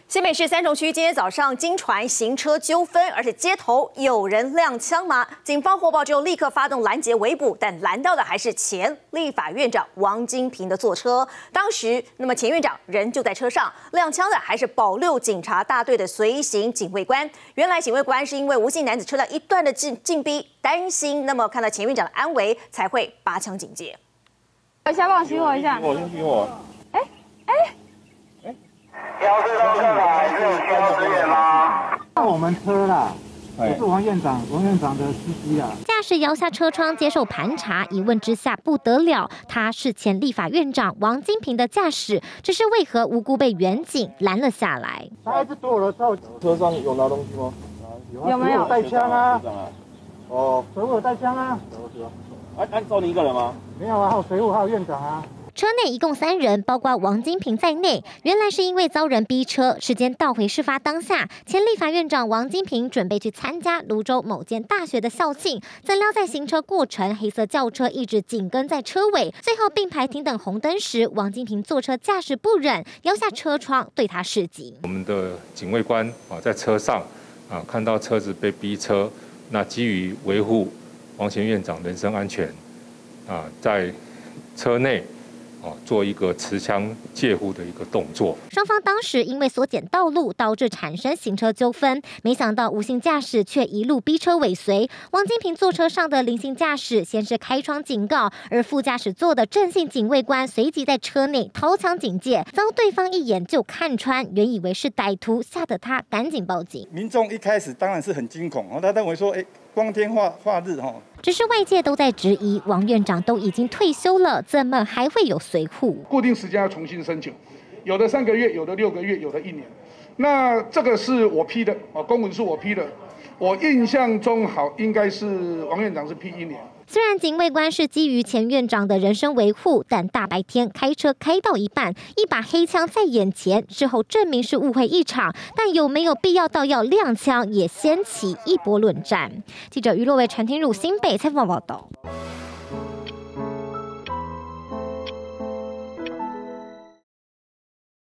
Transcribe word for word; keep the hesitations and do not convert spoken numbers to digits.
新北市三重区今天早上经传行车纠纷，而且街头有人踉枪吗？警方获报之后立刻发动拦截围捕，但拦到的还是前立法院长王金平的坐车。当时，那么前院长人就在车上，踉枪的还是保六警察大队的随行警卫官。原来警卫官是因为吴姓男子车辆一段的进进逼，担心那么看到前院长的安危，才会拔枪警戒。 等一下，帮我熄火一下。 我先熄火。 哎哎。 标志到这来是有需要支援吗？ 上我们车啦，我是王院长，王院长的司机啊。 驾驶摇下车窗接受盘查，一问之下不得了，他是前立法院长王金平的驾驶，只是为何无辜被远警拦了下来？ 他一直躲了，到车上有拿东西吗？ 有有没有带枪啊？ 哦， 水务有带枪啊？ 哎，按照你一个人吗？ 没有啊，还有水务，还有院长啊。 车内一共三人，包括王金平在内。原来是因为遭人逼车。时间倒回事发当下，前立法院长王金平准备去参加泸州某间大学的校庆，怎料在行车过程，黑色轿车一直紧跟在车尾，最后并排停等红灯时，王金平坐车驾驶不忍，摇下车窗对他示警。 我们的警卫官啊，在车上啊，看到车子被逼车，那基于维护王前院长人身安全啊，在车内。 哦，做一个持枪戒护的一个动作。 双方当时因为锁检道路，导致产生行车纠纷。没想到无姓驾驶却一路逼车尾随。王金平坐车上的林姓驾驶先是开窗警告，而副驾驶座的郑姓警卫官随即在车内掏枪警戒，遭对方一眼就看穿，原以为是歹徒，吓得他赶紧报警。 民众一开始当然是很惊恐，他认为说，哎，光天化化日哈。 只是外界都在质疑，王院长都已经退休了，怎么还会有随护？ 固定时间要重新申请，有的三个月，有的六个月，有的一年。那这个是我批的，哦，公文是我批的。我印象中好，应该是王院长是批一年。 虽然警卫官是基于前院长的人身维护，但大白天开车开到一半，一把黑枪在眼前，事后证明是误会一场，但有没有必要到要亮枪，也掀起一波论战。记者于若伟、陈庭汝新北采访报道。